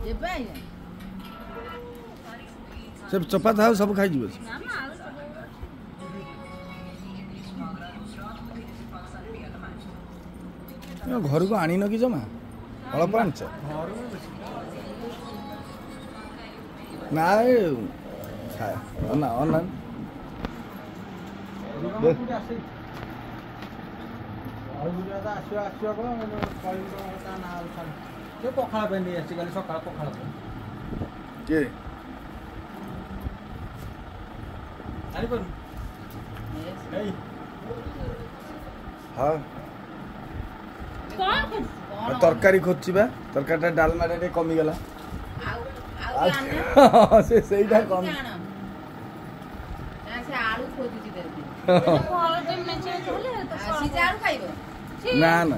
से चपा था सब खाई जीव घर को आनी न कि जमा अल्प आनच ना ऑनलाइन पखाड़ पे नहीं आसी सका पखाड़ के हाँ तरकारी खोजी बा तरकारी डालमा कमी गला से सहीटा कम ना ना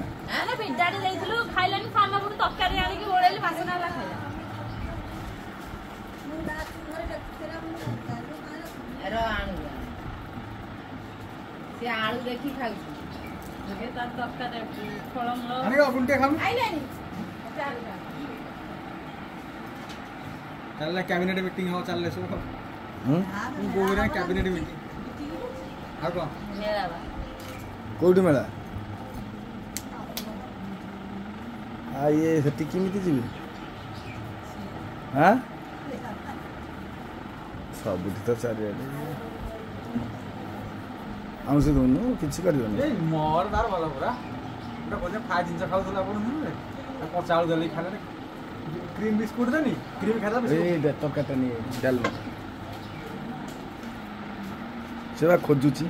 से आलू देखी खाऊ चल कैबिनेट मीटिंग हो चल सब गोरे कैबिनेट मीटिंग आ को कोठी मेला आ ये सेठी केमिति जीवे हां सब तो चारि आम से दोनों किसी कर मोर तार भल पूरा गोटे कौन फ्राए जिन खाऊला कचा आलू दल खाले क्रीम बिस्कुट देनी क्रीम खाला तरकारी नहीं डालमा से खोजुची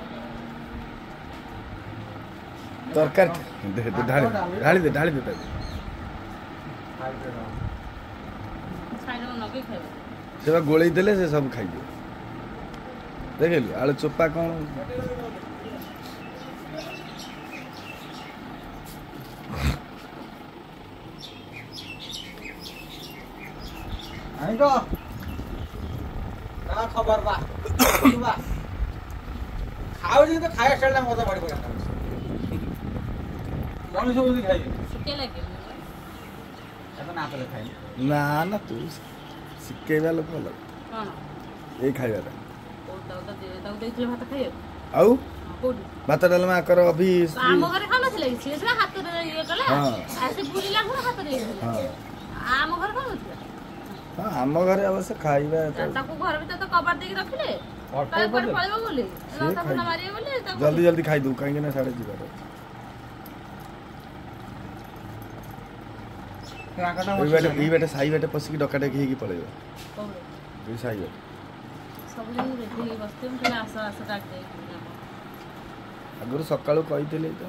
तरकारी ढाली दे से गोले देले से सब खाई देखिलु आलू चोपा कौन खबर बा खाओ जी तो खाया स्टाइल मजा बड़ी पड़ा मनुष्य बुद्धि खाई ना ना तू शिखेबा लोक अलग ये खाइबा आउ भात डालमा कर अभी आम घरे खाना थिले से हाथ रे ये कला ऐसे बुलिला को हाथ रे आम घरे खाना थिले हां आम घरे अवश्य खाइबा ताको घर भीतर तो कबाड़ देके रखले तापर पळेबो बोले रास्ता फना मारिए बोले जल्दी जल्दी खाइ दू काहे ना साडे जीवा ई बेटे साई बेटे पसिकी डकाटे की पळेबो ई साई बेटे सब जन रेडी बसते हम चला आस आस डाक दे अगर सकाळू कहितले त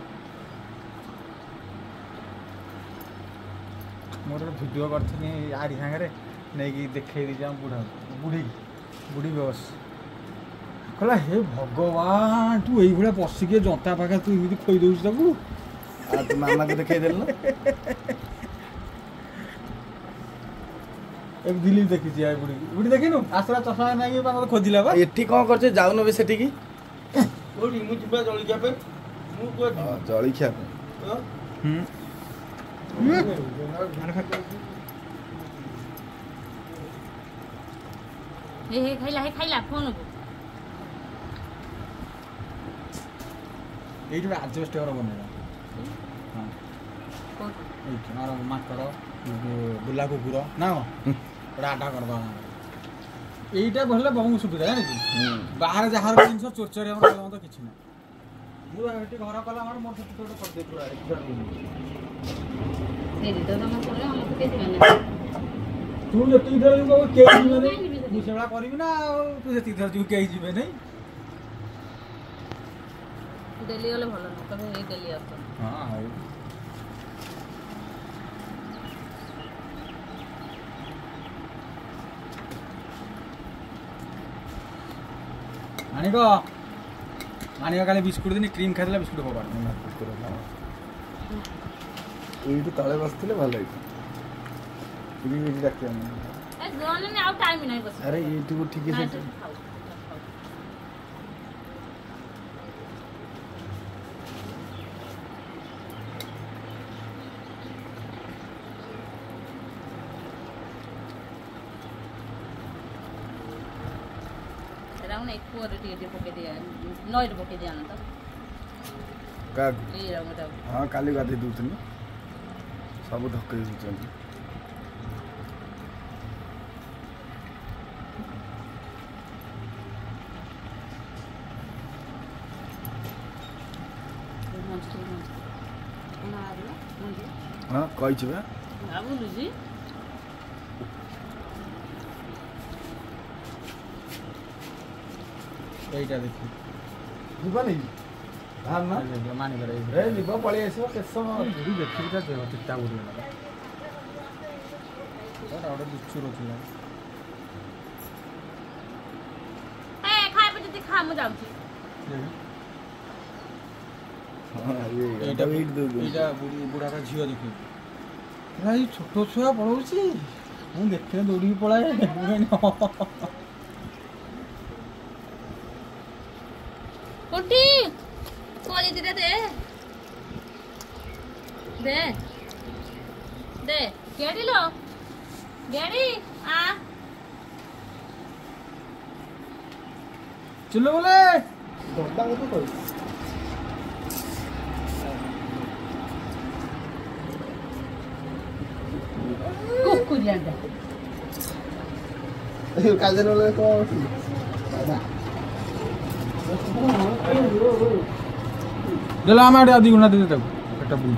मोर वीडियो करथि आरी संगे नहीं कि देखे दी जा बुढ़ा बुढ़ी बुढ़ी बस कहला हे भगवान तू एई भले पसिके जंता पाखा तू इमिति खोई दउछ ताकू आ तू मामा के देखे देल न एक दिल्ली देखी छी आइ बुढ़ी बुढ़ी देखिनु आसरा चश्मा नाही बा खोजिला बा एठी कोन करछे जाउ न बे सेठी की कोडी मु जिबा जळिया पे मु को जळिया पे हे खाइला फोन को एठी एडजस्ट कर बनेला हां एठी मारो माकड़ बुला कुकुर ना राडा कर दो एटा भले बहुत सुविधा है कि बाहर जहार जिंस चोरचोरी हम कहला तो किछ ना मु एठी घर कला हमर मोर छोट छोट कर दे पूरा सेरी तो हम करे हम के दिने तू जे ती धर को के जीवे नै मु सेवा करबी ना तू जे ती धर जू के जीवे नै डेली वाले भलो न कबे ए डेली आस हां हाय आनिको आनिको काले बिस्कुट देनी क्रीम खाइला बिस्कुट होबा एठी तळे बसथिले भल है इनी एठी राखिया ए जोन ने आउ टाइम नहीं बस अरे एठी को ठीक है नहीं कोरे टीटी पके दिया नॉइड पके दिया ना तो का ये रंगटा हां काली गाधे दूतनी सब धक्के होचंती हां कहि छबे आ बोलू जी এইটা দেখি ଯିବା ନି ଧାନ ନା ମାନି করে ଏ ଯିବ ପଳେଇ ଆସିବ କେତେ ସମୟ ଏଠି ଦେଖିଟା ଦେହ ଚିତା ଉଡ଼ିଗଲା ଏଟା ଗୋଟେ ବିଚୁର ଥିଲା ए खाए पे जति खा मु जाउची ହଁ এইটা ଏଇଟା ଦଉ এইটা ବୁଢ଼ାଟା ଝିଅ ଦେଖି ହେଲା ଏଇ ଛୋଟ ଛୁଆ ପଳଉଛି ମୁଁ ଦେଖିଲେ ଦୌଡ଼ିକି ପଳାଏ कोटी कोली दिरे दे दे दे गेडी लो गेडी आ ଚୁଲ ବୋଲେ कुकु जांदा କାଜେ ନଲେ କଣ ଦେଲ ଆମେ ଆଡ଼େ ଆଦି ଗୁଣା ଦେଇ ତାକୁ ଏଟା ବୁଲ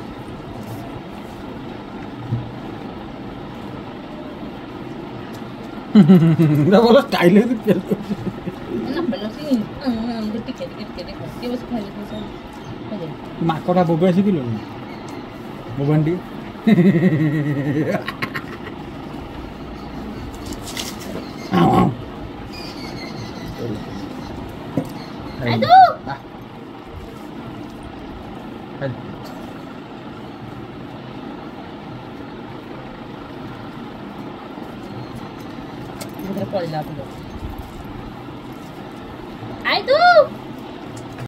ଏଟା ଭଲ ଷ୍ଟାଇଲ ହେଇଛି ତେଲ ना पहले से टिके देखो के बस खाली तो सब ମାକଟା ବୋବା ଶିଖିଲୁ ବୋବାଣ୍ଡି आई तू उधर पड़ जा तू आई तू